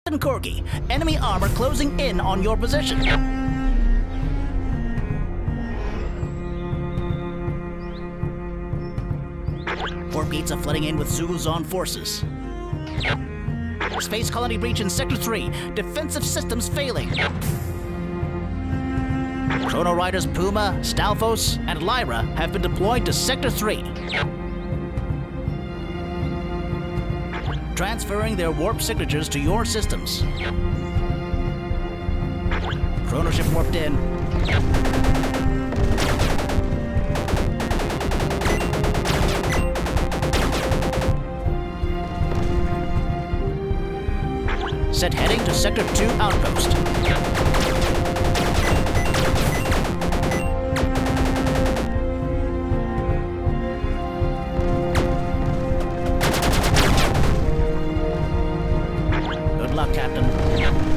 Corgi, enemy armor closing in on your position. Warp gates are flooding in with Zuguzon forces. Space colony breach in Sector 3. Defensive systems failing. Chrono Riders Puma, Stalfos, and Lyra have been deployed to Sector 3. Transferring their warp signatures to your systems. Chrono ship warped in. Set heading to Sector 2 outpost. Good luck, Captain.